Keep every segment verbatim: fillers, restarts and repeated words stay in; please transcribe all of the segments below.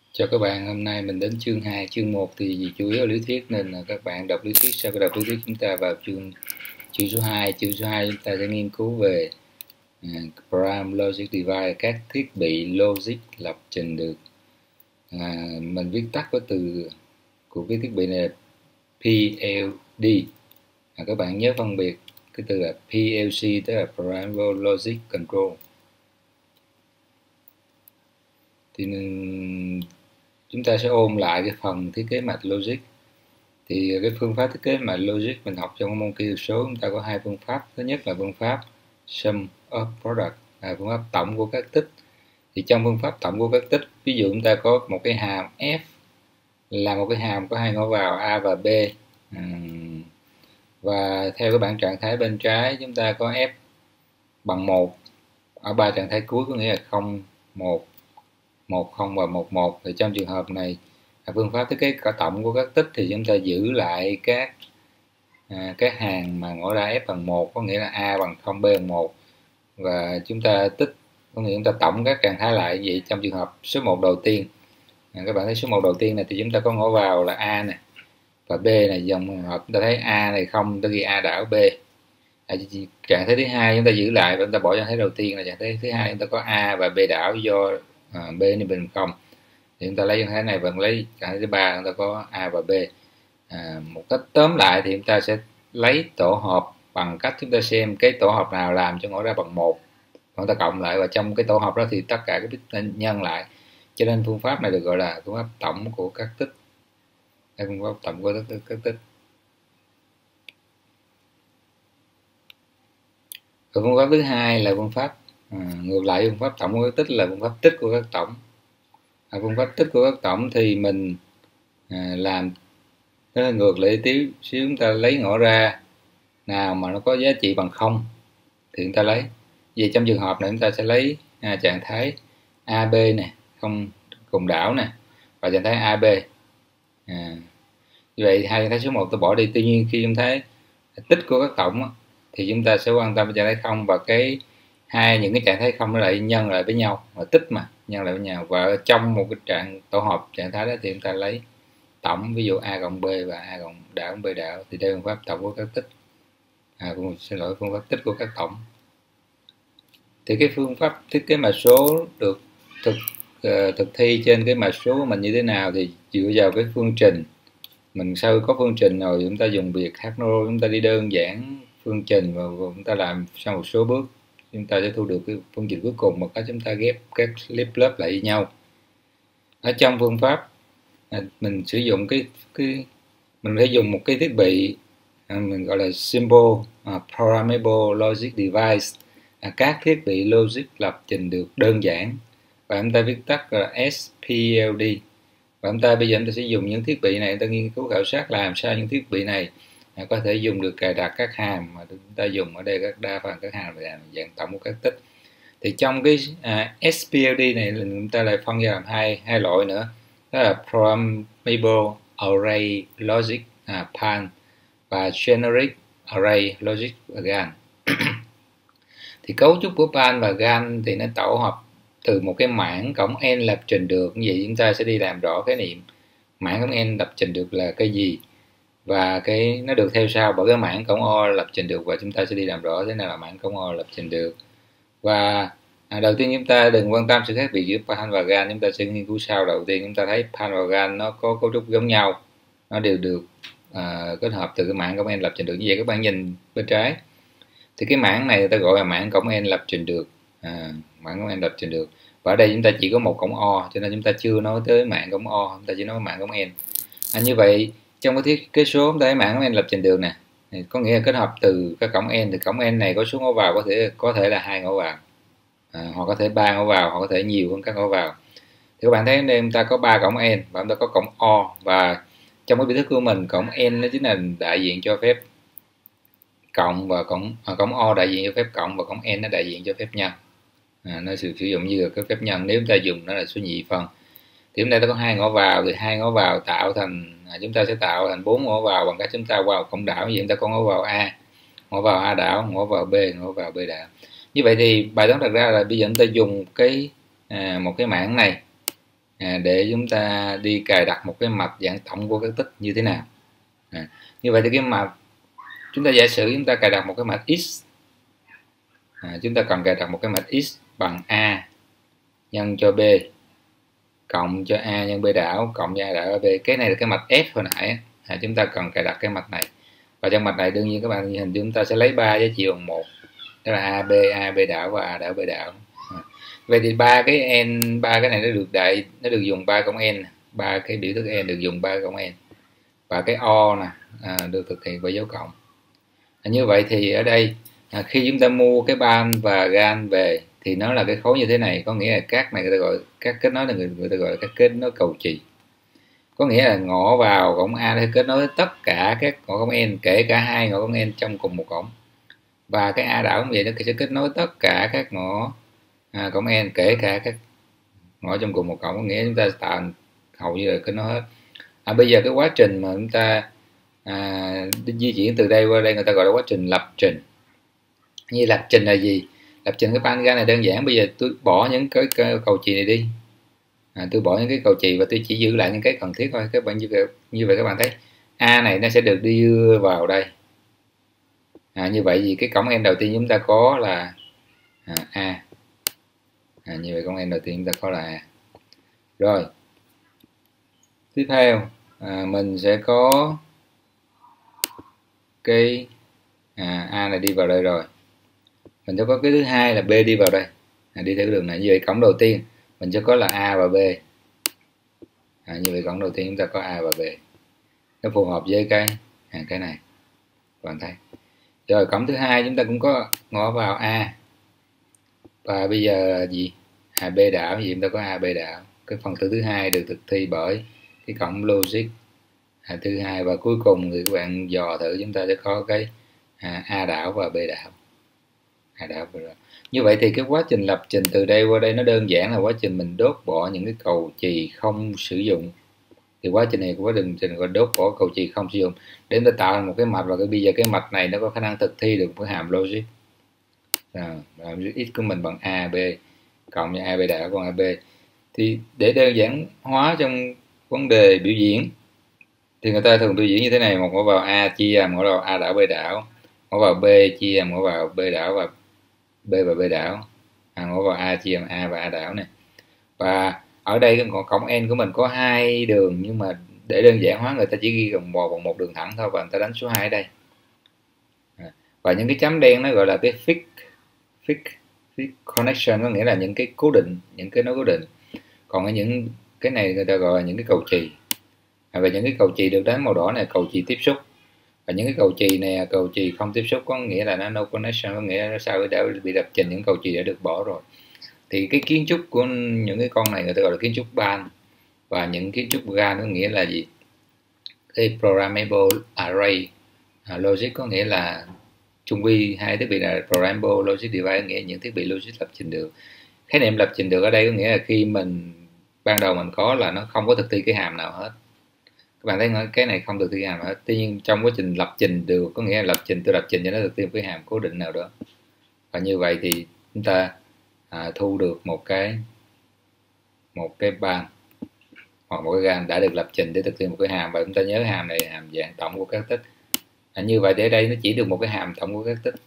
Chào các bạn, hôm nay mình đến chương hai. Chương một thì vì chủ yếu là lý thuyết nên là các bạn đọc lý thuyết, sau khi đọc lý thuyết chúng ta vào chương chương số hai. Chương số hai chúng ta sẽ nghiên cứu về uh, Program Logic Device, các thiết bị logic lập trình được. Uh, mình viết tắt của từ của cái thiết bị này là pê lờ đê. Uh, các bạn nhớ phân biệt cái từ là pê lờ xê, tức là Programmable Logic Control. Thì chúng ta sẽ ôm lại cái phần thiết kế mạch logic. Thì cái phương pháp thiết kế mạch logic mình học trong môn kỹ thuật số, chúng ta có hai phương pháp. Thứ nhất là phương pháp sum of product, là phương pháp tổng của các tích. Thì trong phương pháp tổng của các tích, ví dụ chúng ta có một cái hàm f là một cái hàm có hai ngõ vào a và b, và theo cái bảng trạng thái bên trái chúng ta có f bằng một ở ba trạng thái cuối, có nghĩa là không, một, một, không và một, một. Thì trong trường hợp này, phương pháp thiết kế cả tổng của các tích thì chúng ta giữ lại các à, các hàng mà ngõ ra f bằng một, có nghĩa là a bằng không, b bằng một, và chúng ta tích, có nghĩa chúng ta tổng các trạng thái lại. Vậy trong trường hợp số một đầu tiên, à, các bạn thấy số một đầu tiên này thì chúng ta có ngõ vào là a này và b này. Dòng hợp chúng ta thấy a này không, chúng ta ghi a đảo b. À, trạng thái thứ hai chúng ta giữ lại và chúng ta bỏ trạng thái đầu tiên là trạng thái thứ hai, chúng ta có a và b đảo do à, b này bình không. Thì chúng ta lấy trạng thái này và lấy trạng thái thứ ba, chúng ta có a và b. À, một cách tóm lại thì chúng ta sẽ lấy tổ hợp bằng cách chúng ta xem cái tổ hợp nào làm cho ngõ ra bằng một, chúng ta cộng lại, và trong cái tổ hợp đó thì tất cả các bit nên nhân lại. Cho nên phương pháp này được gọi là phương pháp tổng của các tích. Đây, phương pháp tổng của các, các tích. Và phương pháp thứ hai là phương pháp à, ngược lại phương pháp tổng của các tích là phương pháp tích của các tổng. À, phương pháp tích của các tổng thì mình à, làm nó ngược lại tí xíu, chúng ta lấy ngõ ra nào mà nó có giá trị bằng không thì chúng ta lấy. Vì trong trường hợp này chúng ta sẽ lấy à, trạng thái a bê này, không cùng đảo nè, và trạng thái a bê. À, như vậy hai trạng thái số một tôi bỏ đi. Tuy nhiên khi chúng thấy tích của các tổng thì chúng ta sẽ quan tâm đến trạng thái không, và cái hai những cái trạng thái không nó lại nhân lại với nhau, và tích mà nhân lại với nhau, và trong một cái trạng tổ hợp trạng thái đó thì chúng ta lấy tổng, ví dụ a cộng b và a cộng đảo b đảo. Thì đây là phương pháp tổng của các tích, à, xin lỗi, phương pháp tích của các tổng. Thì cái phương pháp thiết kế mã số được thực uh, thực thi trên cái mã số của mình như thế nào thì dựa vào cái phương trình. Mình sau có phương trình rồi chúng ta dùng việc Hackno, chúng ta đi đơn giản phương trình và chúng ta làm sau một số bước, chúng ta sẽ thu được cái phương trình cuối cùng một cách chúng ta ghép các clip lớp lại với nhau. Ở trong phương pháp à, mình sử dụng cái cái mình phải dùng một cái thiết bị à, mình gọi là Simple uh, Programmable Logic Device, à, các thiết bị logic lập trình được đơn giản, và chúng ta viết tắt là ét pê lờ đê. Và chúng ta bây giờ chúng ta sẽ dùng những thiết bị này, chúng ta nghiên cứu khảo sát làm sao những thiết bị này à, có thể dùng được cài đặt các hàm mà chúng ta dùng ở đây, các đa phần các hàm là dạng tổng của các tích. Thì trong cái à, ét pê lờ đê này chúng ta lại phân ra làm hai hai loại nữa, đó là Programmable Array Logic à, pê a en và Generic Array Logic gan. Thì cấu trúc của pê a en và gan thì nó tổ hợp từ một cái mảng cộng n lập trình được. Như vậy chúng ta sẽ đi làm rõ khái niệm mảng cộng n lập trình được là cái gì, và cái nó được theo sau bởi cái mảng cộng o lập trình được, và chúng ta sẽ đi làm rõ thế nào là mảng cộng o lập trình được. Và à, đầu tiên chúng ta đừng quan tâm sự khác biệt giữa pê a en và gan, chúng ta sẽ nghiên cứu sau. Đầu tiên chúng ta thấy pê a en và gan nó có cấu trúc giống nhau, nó đều được à, kết hợp từ cái mảng cộng n lập trình được. Như vậy các bạn nhìn bên trái thì cái mảng này người ta gọi là mảng cộng n lập trình được, à, mảng cộng n lập trình được. Và ở đây chúng ta chỉ có một cộng o, cho nên chúng ta chưa nói tới mảng cộng o, chúng ta chỉ nói mảng cộng n. À, như vậy trong cái thiết kế số chúng ta thấy mảng cộng n lập trình được nè, có nghĩa là kết hợp từ các cộng n. Thì cộng n này có số ngõ vào có thể có thể là hai ngõ vào, à, hoặc có thể ba ngõ vào, hoặc có thể nhiều hơn các ngõ vào. Thì các bạn thấy đây chúng ta có ba cộng n và chúng ta có cộng o, và trong cái biểu thức của mình cộng n nó chính là đại diện cho phép cộng, và cộng à, cộng o đại diện cho phép cộng, và cộng n nó đại diện cho phép nhân. À, nó sử, sử dụng như là cái phép nhân nếu chúng ta dùng nó là số nhị phân. Thì chúng ta có hai ngõ vào, thì hai ngõ vào tạo thành à, chúng ta sẽ tạo thành bốn ngõ vào bằng cách chúng ta vào cộng đảo. Như vậy chúng ta có ngõ vào a, ngõ vào a đảo, ngõ vào b, ngõ vào b đảo. Như vậy thì bài toán đặt ra là bây giờ chúng ta dùng cái à, một cái mảng này à, để chúng ta đi cài đặt một cái mạch dạng tổng của các tích như thế nào. À, như vậy thì cái mạch chúng ta giả sử chúng ta cài đặt một cái mạch x, à, chúng ta cần cài đặt một cái mạch x bằng a nhân cho b cộng cho a nhân b đảo cộng cho a đảo b. Cái này là cái mạch f hồi nãy, à, chúng ta cần cài đặt cái mạch này, và trong mạch này đương nhiên các bạn hình chúng ta sẽ lấy ba giá trị bằng một, đó là a b, a b đảo và a đảo b đảo. À, vậy thì ba cái n, ba cái này nó được đại nó được dùng ba cộng n, ba cái biểu thức n được dùng ba cộng n, và cái o nè à, được thực hiện bởi dấu cộng. À, như vậy thì ở đây à, khi chúng ta mua cái ban và gan về thì nó là cái khối như thế này, có nghĩa là các này người ta gọi các kết nối là người, người ta gọi là các kết nối cầu chì, có nghĩa là ngõ vào cổng A để kết nối tất cả các ngõ cổng N, kể cả hai ngõ cổng N trong cùng một cổng, và cái A đảo cũng vậy, nó sẽ kết nối tất cả các ngõ à, cổng N kể cả các ngõ trong cùng một cổng, có nghĩa chúng ta tạo hầu như là kết nối hết. À, bây giờ cái quá trình mà chúng ta à, di chuyển từ đây qua đây người ta gọi là quá trình lập trình. Như lập trình là gì? Lập trình cái ban gan này đơn giản, bây giờ tôi bỏ những cái, cái cầu chì này đi, à, tôi bỏ những cái cầu chì và tôi chỉ giữ lại những cái cần thiết thôi. Các bạn như vậy, như vậy các bạn thấy A này nó sẽ được đưa vào đây, à, như vậy thì cái cổng N đầu tiên chúng ta có là à, A, à, như vậy cổng N đầu tiên chúng ta có là A. Rồi tiếp theo à, mình sẽ có cái à, A này đi vào đây rồi, mình sẽ có cái thứ hai là B đi vào đây, à, đi theo cái đường này. Như vậy cổng đầu tiên mình sẽ có là A và B, à, như vậy cổng đầu tiên chúng ta có A và B, nó phù hợp với cái à, cái này các bạn thấy. Rồi cổng thứ hai chúng ta cũng có ngõ vào A, và bây giờ là gì? À, B đảo, gì chúng ta có A B đảo. Cái phần tử thứ hai được thực thi bởi cái cổng logic à, thứ hai, và cuối cùng thì các bạn dò thử chúng ta sẽ có cái à, A đảo và B đảo. A đảo và B đảo. Như vậy thì cái quá trình lập trình từ đây qua đây nó đơn giản là quá trình mình đốt bỏ những cái cầu chì không sử dụng. Thì quá trình này quá trình gọi đốt bỏ cầu chì không sử dụng để chúng ta tạo ra một cái mạch, và cái bây giờ cái mạch này nó có khả năng thực thi được một cái hàm logic. À, x của mình bằng a b cộng với a b đảo còn a b. Thì để đơn giản hóa trong vấn đề biểu diễn thì người ta thường biểu diễn như thế này: một ngõ vào A chia làm ngõ vào A đảo B đảo, ngõ vào B chia làm ngõ vào B đảo và B và B đảo, à, ngõ vào A chia làm A và A đảo này. Và ở đây cái cổng N của mình có hai đường, nhưng mà để đơn giản hóa người ta chỉ ghi bằng một bằng một đường thẳng thôi, và người ta đánh số hai ở đây. À, và những cái chấm đen nó gọi là cái fix fix fix connection, có nghĩa là những cái cố định, những cái nối cố định. Còn ở những cái này người ta gọi là những cái cầu chì. À, và những cái cầu chì được đánh màu đỏ này cầu chì tiếp xúc, và những cái cầu chì này cầu chì không tiếp xúc, có nghĩa là nó no connection, có nghĩa là sau đã bị lập trình những cầu chì đã được bỏ rồi. Thì cái kiến trúc của những cái con này người ta gọi là kiến trúc ban, và những kiến trúc gan có nghĩa là gì? Cái programmable array à, logic có nghĩa là chung quy hai thiết bị là programmable logic device, nghĩa những thiết bị logic lập trình được. Khái niệm lập trình được ở đây có nghĩa là khi mình ban đầu mình có là nó không có thực thi cái hàm nào hết. Các bạn thấy cái này không thực thi hàm nào hết. Tuy nhiên trong quá trình lập trình được có nghĩa là lập trình tôi lập trình cho nó thực thi một cái hàm cố định nào đó, và như vậy thì chúng ta à, thu được một cái một cái ban hoặc một cái gan đã được lập trình để thực hiện một cái hàm, và chúng ta nhớ hàm này hàm dạng tổng của các tích. À, như vậy để đây nó chỉ được một cái hàm tổng của các tích.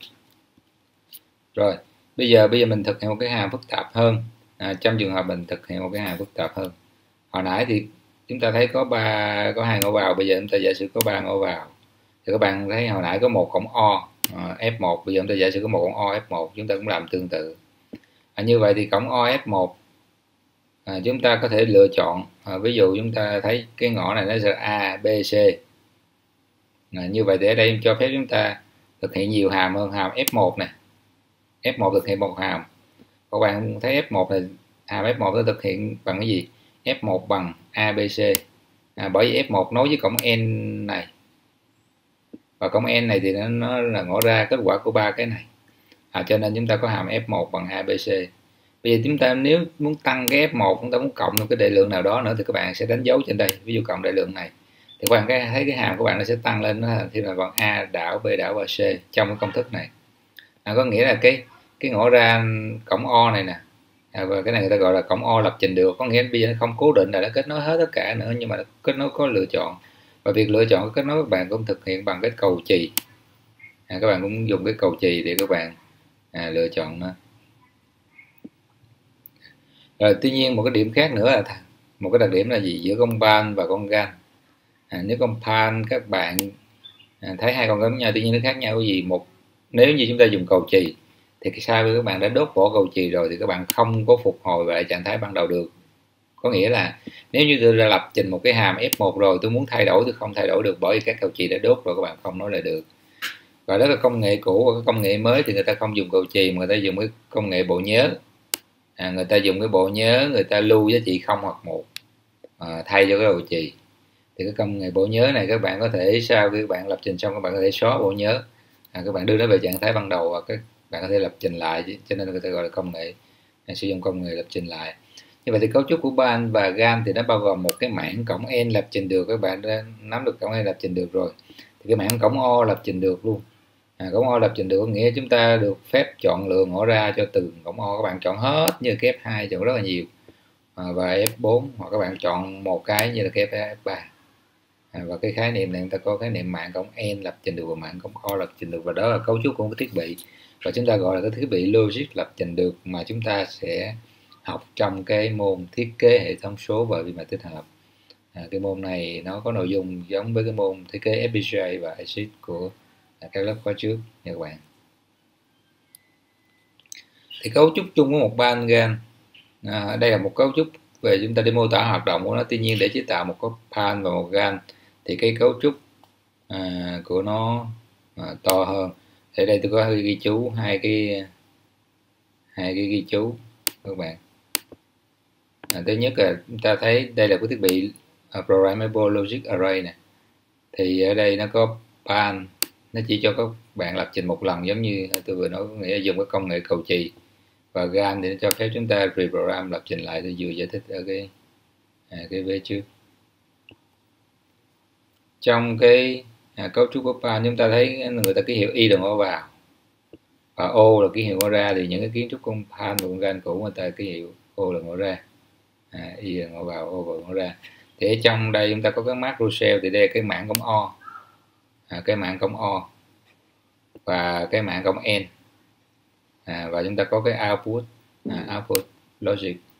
Rồi bây giờ bây giờ mình thực hiện một cái hàm phức tạp hơn. À, trong trường hợp mình thực hiện một cái hàm phức tạp hơn, hồi nãy thì chúng ta thấy có ba có hai ngõ vào, bây giờ chúng ta giả sử có ba ngõ vào. Thì các bạn thấy hồi nãy có một cổng O à, F một, bây giờ chúng ta giả sử có một cổng O F một, chúng ta cũng làm tương tự. À, như vậy thì cổng O F một à, chúng ta có thể lựa chọn à, ví dụ chúng ta thấy cái ngõ này nó sẽ A B C. À, như vậy thì ở đây cho phép chúng ta thực hiện nhiều hàm hơn hàm F một này. F một thực hiện một hàm. Các bạn thấy F một này, hàm F một nó thực hiện bằng cái gì? F một bằng A B C. À, bởi vì F một nối với cổng N này, và cổng N này thì nó, nó là ngõ ra kết quả của ba cái này. À, cho nên chúng ta có hàm F một bằng A B C. Bây giờ chúng ta nếu muốn tăng cái F một, chúng ta muốn cộng một cái đại lượng nào đó nữa thì các bạn sẽ đánh dấu trên đây, ví dụ cộng đại lượng này, thì các bạn thấy cái hàm của bạn nó sẽ tăng lên, nó thì là bằng A đảo B đảo và C trong cái công thức này. À, có nghĩa là cái cái ngõ ra cổng O này nè, À, và cái này người ta gọi là cổng O lập trình được, có nghĩa bây giờ nó không cố định là nó kết nối hết tất cả nữa, nhưng mà nó kết nối có lựa chọn, và việc lựa chọn kết nối các bạn cũng thực hiện bằng cái cầu chì. À, các bạn cũng dùng cái cầu chì để các bạn à, lựa chọn nó. Rồi tuy nhiên một cái điểm khác nữa là một cái đặc điểm là gì giữa con pan và con gan. À, nếu con pan các bạn à, thấy hai con giống nhau, tuy nhiên nó khác nhau cái gì? Một, nếu như chúng ta dùng cầu chì thì sau khi các bạn đã đốt vỏ cầu chì rồi thì các bạn không có phục hồi lại trạng thái ban đầu được. Có nghĩa là nếu như tôi đã lập trình một cái hàm ép một rồi, tôi muốn thay đổi tôi không thay đổi được, bởi vì các cầu chì đã đốt rồi, các bạn không nói lại được. Và đó là công nghệ cũ, và cái công nghệ mới thì người ta không dùng cầu chì mà người ta dùng cái công nghệ bộ nhớ. À, người ta dùng cái bộ nhớ, người ta lưu giá trị không hoặc một à, thay cho cái cầu chì. Thì cái công nghệ bộ nhớ này các bạn có thể sau khi các bạn lập trình xong, các bạn có thể xóa bộ nhớ, à, các bạn đưa nó về trạng thái ban đầu và các bạn có thể lập trình lại, cho nên người ta gọi là công nghệ à, sử dụng công nghệ lập trình lại. Như vậy thì cấu trúc của pan và gan thì nó bao gồm một cái mảng cổng N lập trình được, các bạn đã nắm được cổng N lập trình được rồi, thì cái mảng cổng O lập trình được luôn. À, cổng O lập trình được có nghĩa chúng ta được phép chọn lựa ngõ ra cho từng cổng O, các bạn chọn hết như cái F hai chọn rất là nhiều, à, và F bốn, hoặc các bạn chọn một cái như là cái F ba. À, và cái khái niệm này chúng ta có khái niệm mạng cổng N lập trình được và mạng cổng O lập trình được, và đó là cấu trúc của một cái thiết bị, và chúng ta gọi là cái thiết bị logic lập trình được mà chúng ta sẽ học trong cái môn thiết kế hệ thống số và vi mạch tích hợp. À, cái môn này nó có nội dung giống với cái môn thiết kế ép pê giê a và a xít của à, các lớp khóa trước nha các bạn. Thì cấu trúc chung của một pan gan, à, đây là một cấu trúc về chúng ta để mô tả hoạt động của nó. Tuy nhiên để chế tạo một cái pan và một gan thì cái cấu trúc à, của nó à, to hơn. Thì đây tôi có ghi chú hai cái hai cái ghi chú các bạn. À, thứ nhất là chúng ta thấy đây là cái thiết bị uh, Programmable Logic Array này, thì ở đây nó có pan, nó chỉ cho các bạn lập trình một lần giống như tôi vừa nói, nghĩa là dùng cái công nghệ cầu chì, và gan thì nó cho phép chúng ta reprogram lập trình lại. Tôi vừa giải thích ở cái à, cái vế trước. Trong cái à, cấu trúc của pan chúng ta thấy người ta ký hiệu y là ngõ vào và O là ký hiệu ngõ ra, thì những cái kiến trúc con pan và con gan cũ người ta ký hiệu O là ngõ ra, à, y là ngõ vào, O là ngõ ra. Thì ở trong đây chúng ta có cái mác Russell, thì đây là cái mạng cổng O, à, cái mạng cổng O và cái mạng cổng N, à, và chúng ta có cái output, à, output logic.